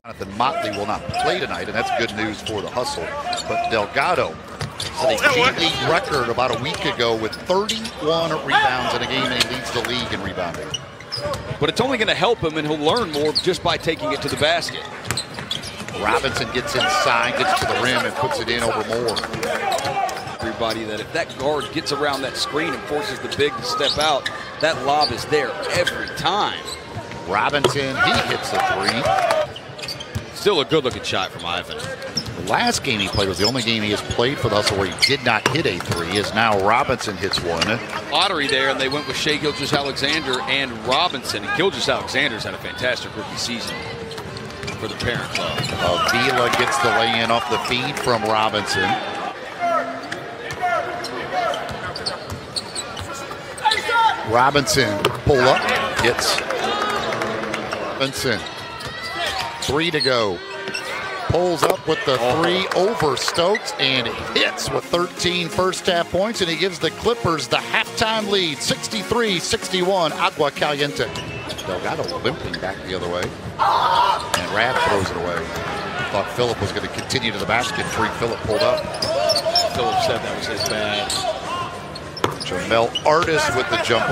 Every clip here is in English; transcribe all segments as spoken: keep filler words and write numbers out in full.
Jonathan Motley will not play tonight, and that's good news for the Hustle. But Delgado set a G League record about a week ago with thirty-one rebounds in a game, and he leads the league in rebounding. But it's only going to help him, and he'll learn more just by taking it to the basket. Robinson gets inside, gets to the rim, and puts it in over Moore. Everybody, that if that guard gets around that screen and forces the big to step out, that lob is there every time. Robinson, he hits the three. Still a good-looking shot from Ivan. The last game he played was the only game he has played for the Hustle where he did not hit a three, as now Robinson hits one. Lottery there, and they went with Shai Gilgeous-Alexander and Robinson. And Gilgeous-Alexander's had a fantastic rookie season for the parent club. Avila gets the lay-in off the feed from Robinson. Robinson, pull up, gets Robinson. Three to go. Pulls up with the three over Stokes and hits with thirteen first half points, and he gives the Clippers the halftime lead, sixty-three sixty-one, Agua Caliente. Delgado limping back the other way, and Rad throws it away. Thought Phillip was going to continue to the basket. Free Phillip pulled up. Phillip said that was his bad. Jamel Artis with the jumper.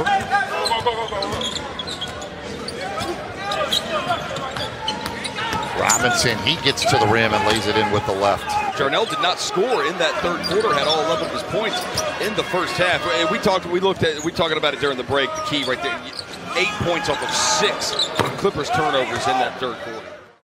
Robinson, he gets to the rim and lays it in with the left. Jarnell did not score in that third quarter, had all eleven of his points in the first half. We talked, we looked at, we talking about it during the break, the key right there. Eight points off of six Clippers turnovers in that third quarter.